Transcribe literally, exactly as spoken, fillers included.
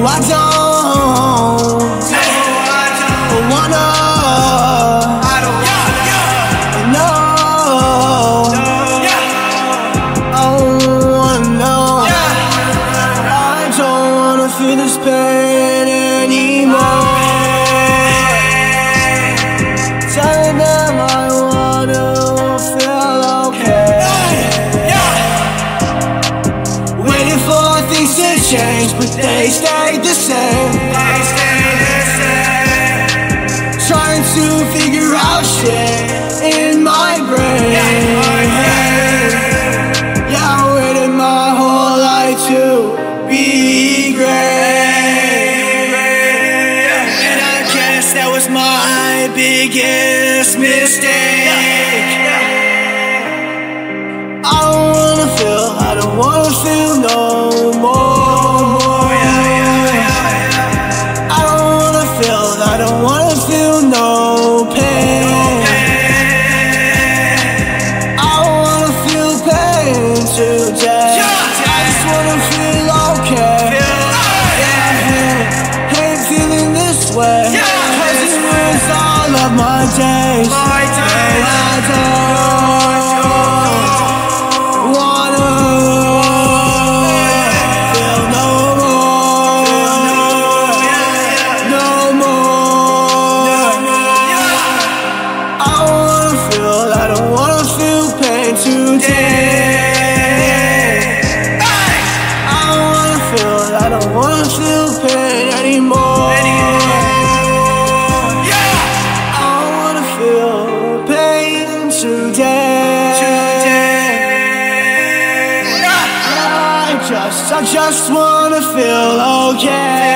I don't, no, I don't wanna, I don't wanna, no, I don't wanna know. I don't wanna feel this pain anymore. Telling them I wanna feel okay. Waiting for things to change, but they stay the same. They stay the same. Trying to figure out shit in my brain. Yeah, I waited my whole life to be great, and I guess that was my biggest mistake. I don't wanna feel, I don't wanna feel no more. I don't wanna feel, I don't wanna feel no pain. I don't wanna feel pain today. I just wanna feel okay. Yeah, ain't feeling this way, cause it ruins all of my days. And I don't wanna feel no more, no more. I don't wanna feel, I don't wanna feel pain today. I don't wanna feel, I don't wanna feel pain anymore. I don't wanna feel pain today. I just, I just wanna feel okay.